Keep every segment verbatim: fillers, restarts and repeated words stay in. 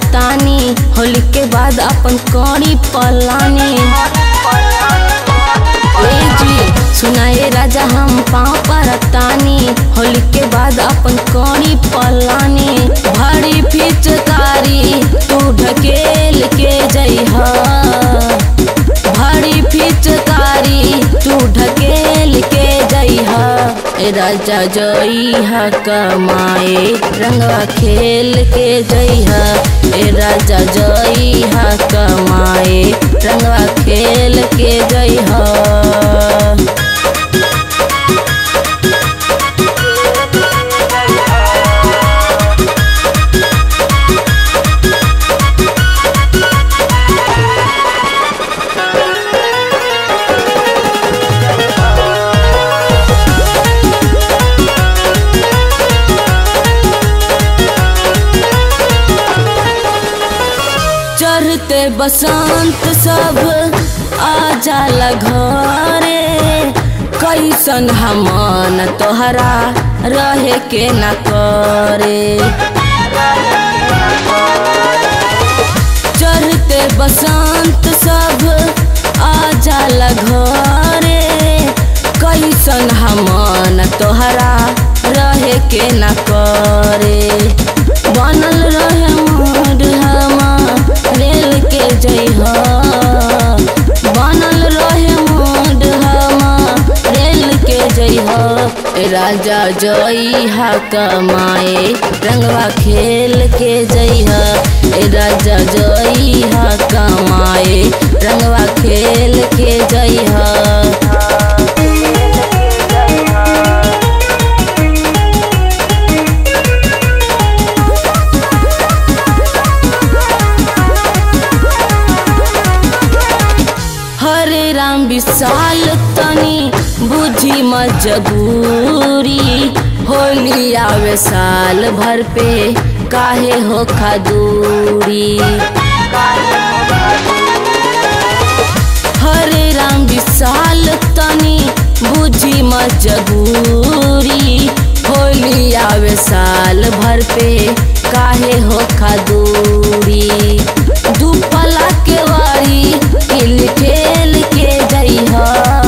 परतानी होली के बाद अपन कौड़ी पलानी। सुनाए राजा हम पाँव परतानी होली के बाद अपन कौड़ी पलानी। भारी फिचकारी तू ढकेल के जइहा, भारी फिचकारी तू ढकेल के जइहा। राजा जइहा कमाए रंगवा खेल के जइहा, राजा जइहा कमाए रंगवा खेल के जइहा। चढ़ते बसंत सब आ जाला घरे, कैसन हमन तोहरा रहे के न करे। चढ़ते बसंत सब आ जाला घरे, कैसन हमन तोहरा रहे के न करे। बनल रहे मूड हमा रेल के जइहा, बनल रहे मूड हमा रेल के जइहा। राजा जइहा कमाए रंगवा खेल के जइहा, राजा जइहा कमाए रंगवा खेल के जइहा। हरे राम विशाल तनी बुझी मजबूरी, होली आवे साल भर पे काहे हो दूरी। हरे राम विशाल तनी बुझी मजबूरी, होली आवे साल भर पे काहे हो दूरी। दुपला के वारी किल ठेल के जइहा,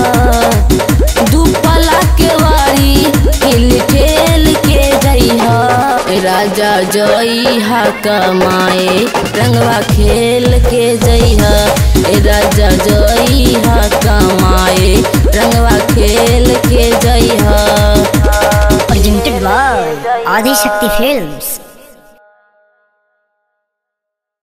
दुपला के वारी किल ठेल के जइहा। राजा जइहा कमाए रंगवा खेल के जइहा, राजा जइहा कमाए रंगवा खेल के जइहा। Presented by Adi Shakti Films।